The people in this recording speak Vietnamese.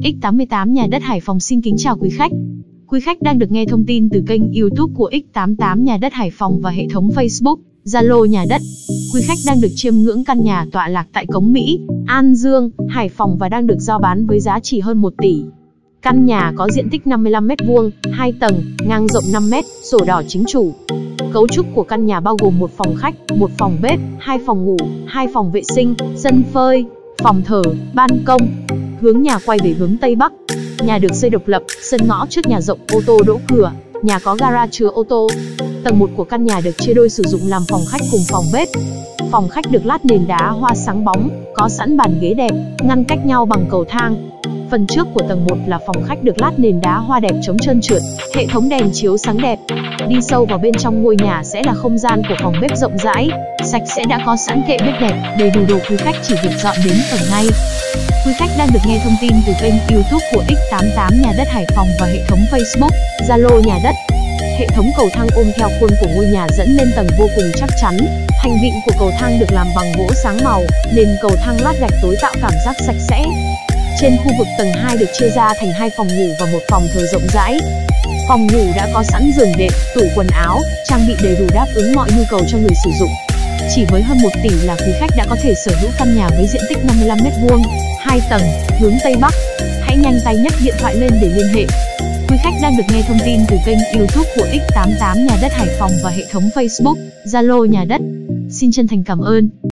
X88 Nhà đất Hải Phòng xin kính chào quý khách. Quý khách đang được nghe thông tin từ kênh YouTube của X88 Nhà đất Hải Phòng và hệ thống Facebook, Zalo Nhà đất. Quý khách đang được chiêm ngưỡng căn nhà tọa lạc tại Cống Mỹ, An Dương, Hải Phòng và đang được giao bán với giá chỉ hơn 1 tỷ. Căn nhà có diện tích 55m², 2 tầng, ngang rộng 5m, sổ đỏ chính chủ. Cấu trúc của căn nhà bao gồm một phòng khách, một phòng bếp, 2 phòng ngủ, 2 phòng vệ sinh, sân phơi, phòng thờ, ban công. Hướng nhà quay về hướng Tây Bắc. Nhà được xây độc lập, sân ngõ trước nhà rộng, ô tô đỗ cửa, nhà có gara chứa ô tô. Tầng 1 của căn nhà được chia đôi sử dụng làm phòng khách cùng phòng bếp. Phòng khách được lát nền đá hoa sáng bóng, có sẵn bàn ghế đẹp, ngăn cách nhau bằng cầu thang. Phần trước của tầng 1 là phòng khách được lát nền đá hoa đẹp chống trơn trượt, hệ thống đèn chiếu sáng đẹp. Đi sâu vào bên trong ngôi nhà sẽ là không gian của phòng bếp rộng rãi, sạch sẽ đã có sẵn kệ bếp đẹp, đầy đủ đồ quý khách chỉ việc dọn đến ở ngay. Quý khách đang được nghe thông tin từ kênh YouTube của X88 Nhà đất Hải Phòng và hệ thống Facebook, Zalo Nhà đất. Hệ thống cầu thang ôm theo khuôn của ngôi nhà dẫn lên tầng vô cùng chắc chắn. Thành vịn của cầu thang được làm bằng gỗ sáng màu, nền cầu thang lát gạch tối tạo cảm giác sạch sẽ. Trên khu vực tầng 2 được chia ra thành 2 phòng ngủ và một phòng thờ rộng rãi. Phòng ngủ đã có sẵn giường đệm, tủ quần áo, trang bị đầy đủ đáp ứng mọi nhu cầu cho người sử dụng. Chỉ với hơn 1 tỷ là quý khách đã có thể sở hữu căn nhà với diện tích 55m², 2 tầng, hướng Tây Bắc. Hãy nhanh tay nhấc điện thoại lên để liên hệ. Quý khách đang được nghe thông tin từ kênh YouTube của X88 Nhà đất Hải Phòng và hệ thống Facebook, Zalo Nhà đất. Xin chân thành cảm ơn.